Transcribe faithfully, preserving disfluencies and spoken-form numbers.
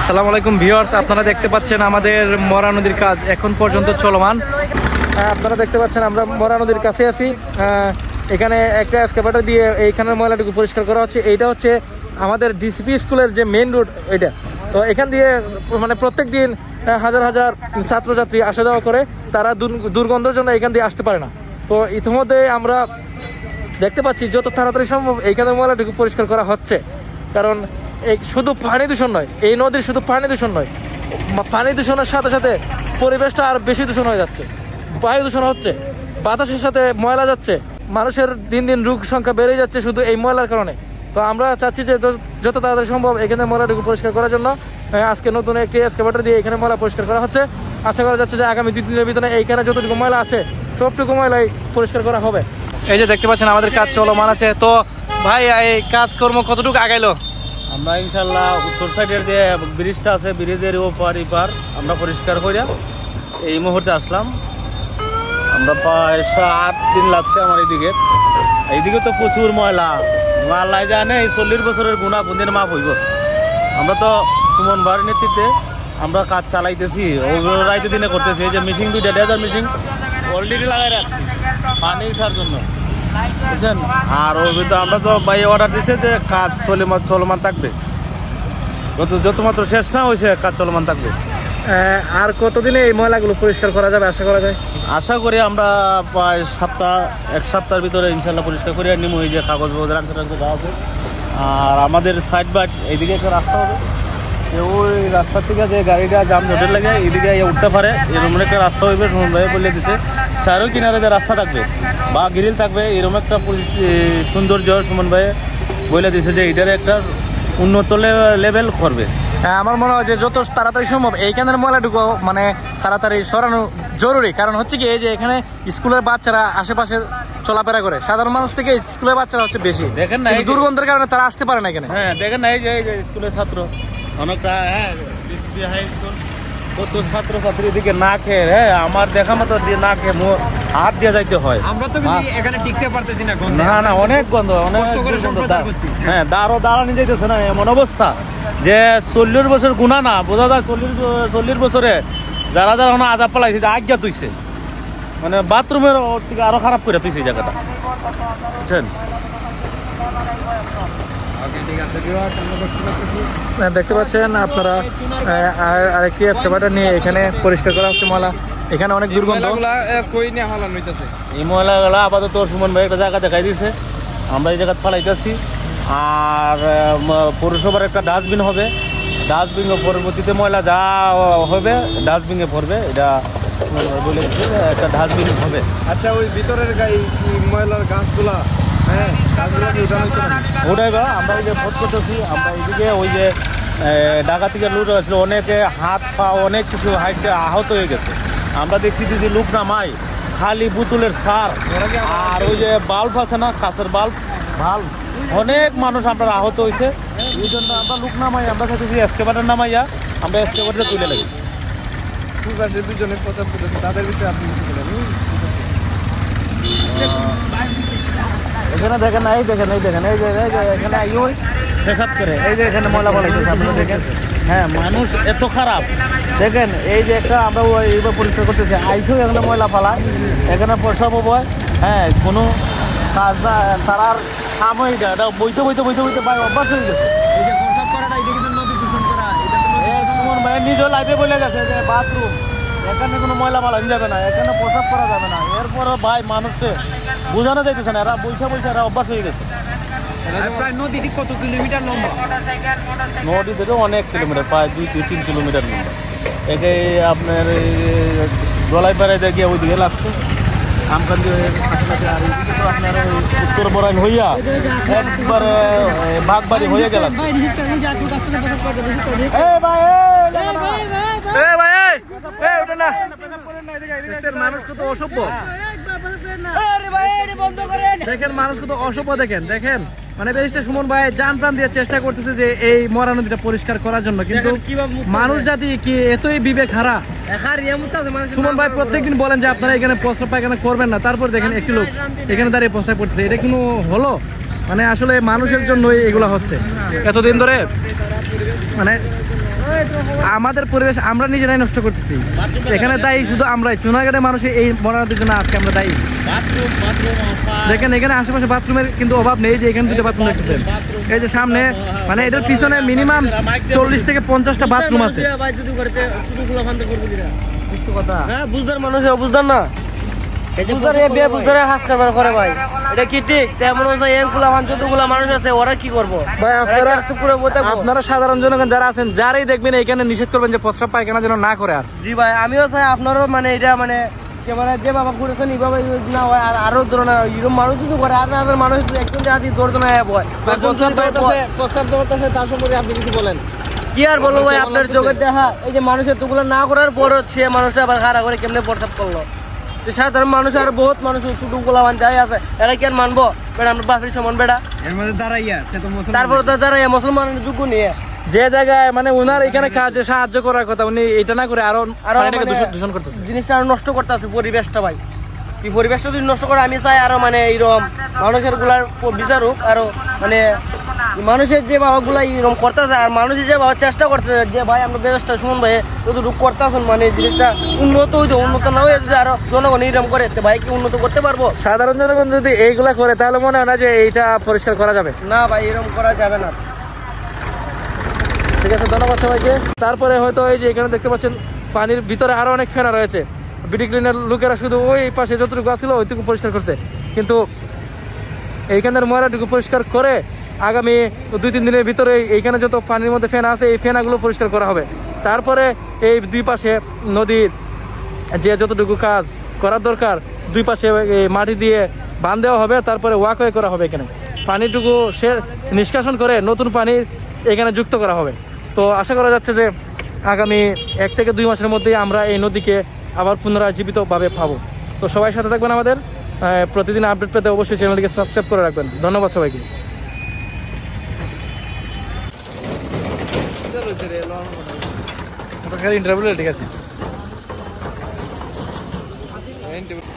আসসালামু আলাইকুম ভিউয়ার্স, আপনারা দেখতে পাচ্ছেন আমাদের মরা নদীর কাজ এখন পর্যন্ত চলমান। আপনারা দেখতে পাচ্ছেন আমরা মরা নদীর কাছে আছি। এখানে একটা এক্সকাভেটর দিয়ে এইখানের ময়লাটুকু পরিষ্কার করা হচ্ছে। এইটা হচ্ছে আমাদের ডিসিপি স্কুলের যে মেইন রোড এটা। তো এখান দিয়ে মানে প্রত্যেক দিন হাজার হাজার ছাত্রছাত্রী আসা যাওয়া করে, তারা দুর্গন্ধের জন্য এখান দিয়ে আসতে পারে না। তো ইতিমধ্যে আমরা দেখতে পাচ্ছি যত তাড়াতাড়ি সম্ভব এইখানের ময়লাটুকু পরিষ্কার করা হচ্ছে। কারণ এই শুধু পানি দূষণ নয়, এই নদীর শুধু পানি দূষণ নয়, পানি দূষণের সাথে সাথে পরিবেশটা আর বেশি দূষণ হয়ে যাচ্ছে, বায়ু দূষণ হচ্ছে, বাতাসের সাথে ময়লা যাচ্ছে, মানুষের দিন দিন রোগ সংখ্যা বেড়ে যাচ্ছে শুধু এই ময়লার কারণে। তো আমরা চাচ্ছি যে যত তাড়াতাড়ি সম্ভব এখানে ময়লাটুকু পরিষ্কার করার জন্য আজকে নতুন একটি এক্সকাভেটর দিয়ে এখানে ময়লা পরিষ্কার করা হচ্ছে। আশা করা যাচ্ছে যে আগামী দুই দিনের ভিতরে এইখানে যতটুকু ময়লা আছে সবটুকু ময়লাই পরিষ্কার করা হবে। এই যে দেখতে পাচ্ছেন আমাদের কাজ চলমান আছে। তো ভাই এই কাজকর্ম কতটুকু আগাইলো? আমরা ইনশাল্লাহ উত্তর সাইডের যে ব্রিজটা আছে, ব্রিজের ওপার এপার আমরা পরিষ্কার করিয়া এই মুহূর্তে আসলাম। আমরা প্রায় আট দিন লাগছে আমার এইদিকে। এইদিকে তো প্রচুর ময়লা, মাল্লাই জানে এই চল্লিশ বছরের গুণা কোনদিন মাপ হইব। আমরা তো সুমন ভাইয়ের নেতৃত্বে আমরা কাজ চালাইতেছি, ওগুলো রাইতে দিনে করতেছি। এই যে মিশিং দুইটা ডেজার মিশিং অলরেডি লাগাই রাখছি পানি ছাড়ার জন্য, বুঝছেন। আর ওর ভিতরে আমরা তো ভাই অর্ডার দিছে যে কাজ চলমান চলমান থাকবে, যত যত মাত্র শেষ না হয়েছে কাজ চলমান থাকবে। আর কতদিনে এই ময়লাগুলো পরিষ্কার করা যাবে আশা করা যায়? আশা করি আমরা প্রায় সপ্তাহ এক সপ্তাহের ভিতরে ইনশাল্লাহ পরিষ্কার করে নিব। এই যে কাগজ বাগজ রাখতে রাখতে যাওয়া আছে। আর আমাদের সাইড বাই এইদিকে একটা রাস্তা হবে, ওই রাস্তার থেকে যে গাড়িটা জাম জটের লাগে এইদিকে উঠতে পারে এরকম একটা রাস্তা হইবে। সুমন ভাই বলে দিছে চারো কিনারে যে রাস্তা থাকবে বা গ্রিল থাকবে এরকম একটা সৌন্দর্য সুমন ভাই বলে দিছে যে এটার একটা উন্নত লেভেল করবে। আমার মনে হয় যে যত তাড়াতাড়ি সম্ভব এইখানের ময়লাটুকু মানে তাড়াতাড়ি সরানো জরুরি। কারণ হচ্ছে কি এই যে এখানে স্কুলের বাচ্চারা আশেপাশে চলাফেরা করে, সাধারণ মানুষ থেকে স্কুলের বাচ্চারা হচ্ছে বেশি। দেখেন না দুর্গন্ধের কারণে তারা আসতে পারে না এখানে। হ্যাঁ দেখেন না এই যে স্কুলের ছাত্র অনেকটা, হ্যাঁ হাই স্কুল কত ছাত্র ছাত্রী দিকে না খেয়ে, হ্যাঁ আমার দেখা মতো দিয়ে না খেয়ে হাত দিয়ে যাইতে হয়। আমরা তো এখানে টিকতে পারতেছি না, না না অনেক গন্ধ, অনেক হ্যাঁ দাঁড়ো দাঁড়ানি যাইতেছে না এমন অবস্থা যে চল্লিশ বছর গুণা না বোঝা যায়। চল্লিশ চল্লিশ বছরে যারা যারা ওখানে আজাব পালাইছে আজ্ঞা তুইছে, মানে বাথরুমের থেকে আরো খারাপ করে তুইছে এই জায়গাটা, বুঝছেন। দেখতে পাচ্ছেন আপনারা আরেকটি এক্সকাভেটর নিয়ে এখানে পরিষ্কার করা হচ্ছে ময়লা। এখানে অনেক দুর্গন্ধ। এই ময়লাগুলো আপাতত সুমন ভাই একটা জায়গা দেখাই দিয়েছে, আমরা এই জায়গা ফালাইতেছি। আর পৌরসভার একটা ডাস্টবিন হবে, ডাস্টবিন পরবর্তীতে ময়লা যা হবে ডাস্টবিনে পড়বে, এটা বলে একটা ডাস্টবিন হবে। আচ্ছা ওই ভিতরের গাই ময়লার গাছগুলা হ্যাঁ ওটাই আমরা ওই যে ভোট করতেছি। আমরা এইদিকে ওই যে ঢাকা থেকে লুট আসলে অনেকে হাত পা অনেক কিছু হাইট আহত হয়ে গেছে। আমরা দেখছি যদি লুক নামাই খালি বোতলের সার আর ওই যে বাল্ব আছে না কাঁচের বাল্ব বাল্ব, অনেক মানুষ আমরা আহত হয়েছে। এই জন্য আমরা লুক নামাই, আমরা চাইছি এক্সকাভেটর নামাইয়া আমরা এক্সকাভেটর তুলে লাগি। ঠিক আছে দুজনে প্রচার করতেছে তাদের ভিতরে আপনি এখানে দেখেন এই দেখেন এই দেখেন এই যে এখানে আইওই পেশাব করে, এই যে এখানে ময়লা ফলাইতেছে আপনারা দেখেন। হ্যাঁ মানুষ এত খারাপ দেখেন। এই যে একটা আমরা এইবার পরিষ্কার করতেছি আইসো এখানে ময়লা ফালায়, এখানে প্রসাব হয়। হ্যাঁ কোনো কাজ তারার কাম হয়ে যায়, এটা বইতে বইতে বইতে বইতে ভাই অভ্যাস হয়ে গেছে। এই যে প্রসাব করাটা এটা কিন্তু নদী দূষণ করা, এটা সুমন ভাই নিজেও লাইফে বলে গেছে যে বাথরুম এখানে কোনো ময়লা ফালানো যাবে না, এখানে প্রসাব করা যাবে না। এরপরও ভাই মানুষকে বোঝানো যাইতেছে না, এরা বইসা বইসা এরা অভ্যাস হয়ে গেছে। প্রায় নদীটি কত কিলোমিটার লম্বা? নদী থেকে অনেক কিলোমিটার, প্রায় দুই দুই তিন কিলোমিটার লম্বা। একে আপনার গলায় পাড়ায় গিয়ে ওইদিকে লাগছে আমকান্দি কাছাকাছি। আর এইদিকে তো আপনার উত্তর বরাইল হইয়া একবারে বাগবাড়ি হয়ে গেল। মানুষ কত অসভ্য দেখেন, মানুষ কত অসভ্য দেখেন দেখেন মানে ব্যারিস্টার সুমন ভাই জান প্রাণ দিয়ে চেষ্টা করতেছে যে এই মরা নদীটা পরিষ্কার করার জন্য, কিন্তু মানুষ জাতি কি এতই বিবেক হারা। সুমন ভাই প্রত্যেকদিন বলেন যে আপনারা এখানে প্রস্রাব পায়খানা করবেন না, তারপর দেখেন একটি লোক এখানে দাঁড়িয়ে প্রস্রাব করতেছে। এটা কোনো হলো? মানে আসলে মানুষের জন্যই এগুলা হচ্ছে এতদিন ধরে। মানে আমাদের পরিবেশ আমরা নিজেরাই নষ্ট করতেছি। এখানে দায়ী শুধু আমরাই, চুনাঘাটের মানুষ এই মরা নদীর জন্য আজকে আমরা দায়ী। দেখেন এখানে আশেপাশে বাথরুমের কিন্তু অভাব নেই, যে এখানে দুটো বাথরুম দেখতেছেন, এই যে সামনে, মানে এটার পিছনে মিনিমাম চল্লিশ থেকে পঞ্চাশটা বাথরুম আছে। বুঝদার মানুষ বুঝদার না, আপনারা সাধারণ জনগণ যারা আছেন, যারাই দেখবেন এখানে নিষেধ করবেন যে প্রস্রাব পায়খানা যেন না করে। আর জি ভাই, আমিও চাই আপনারও মানে এটা মানে যে বাবা করেছেন এইভাবে না হয়, আর আরো ধরনের এরকম মানুষ যদি করে হাজার হাজার মানুষ একজন জাতি দৌড় না হয়। তার সম্পর্কে আপনি কিছু বলেন। কি আর বলবো ভাই, আপনার চোখের দেখা এই যে মানুষের তোগুলো না করার পর হচ্ছে মানুষটা আবার খারাপ করে কেমনে প্রস্তাব করলো। তো সাধারণ মানুষ আর বহুত মানুষ ছোট গোলাবান যাই আছে, এরা কি আর মানবো? বেড়া আমরা বাপের সমান বেড়া, এর মধ্যে দাঁড়াইয়া সে তো মুসলমান, তারপর তো দাঁড়াইয়া মুসলমানের যোগ্য নিয়ে যে জায়গায় মানে উনার এখানে কাজে সাহায্য করার কথা, উনি এটা না করে আরো আরো পানিটাকে মানে দূষণ- দূষণ করতেছে। জিনিসটা আরো নষ্ট করতেছে পরিবেশটা ভাই। কি পরিবেশটা যদি নষ্ট করে, আমি চাই আরো মানে এইরকম মানুষের গুলার বিচার হোক, আরো মানে মানুষের যে বাবা গুলা এরকম করতেছে, আর মানুষের যে বাবা চেষ্টা করতেছে যে ভাই আমরা দেশটা শুনুন ভাই যতটুক করতেছেন, মানে জিনিসটা উন্নত হইতো, উন্নত না হয়ে যদি আরো জনগণ এরকম করে, ভাই কি উন্নত করতে পারবো? সাধারণ জনগণ যদি এইগুলা করে তাহলে মনে হয় না যে এইটা পরিষ্কার করা যাবে। না ভাই, এরকম করা যাবে না। ঠিক আছে, ধন্যবাদ সবাইকে। তারপরে হয়তো এই যে এখানে দেখতে পাচ্ছেন পানির ভিতরে আরো অনেক ফেনা রয়েছে, বিডি ক্লিনের লোকেরা শুধু ওই পাশে যতটুকু ছিল ওইটুকু পরিষ্কার করতে, কিন্তু এইখানের ময়লাটুকু পরিষ্কার করে আগামী দুই তিন দিনের ভিতরে এইখানে যত পানির মধ্যে ফেনা আছে এই ফেনাগুলো পরিষ্কার করা হবে। তারপরে এই দুই পাশে নদীর যে যতটুকু কাজ করার দরকার, দুই পাশে মাটি দিয়ে বাঁধ দেওয়া হবে, তারপরে ওয়াকওয়ে করা হবে, এখানে পানিটুকু সে নিষ্কাশন করে নতুন পানি এখানে যুক্ত করা হবে। তো আশা করা যাচ্ছে যে আগামী এক থেকে দুই মাসের মধ্যেই আমরা এই নদীকে আবার পুনরায় জীবিতভাবে পাবো। তো সবাই সাথে থাকবেন, আমাদের প্রতিদিন আপডেট পেতে অবশ্যই চ্যানেলটিকে সাবস্ক্রাইব করে রাখবেন। ধন্যবাদ সবাইকে। ইন্টারভিউ ঠিক আছে।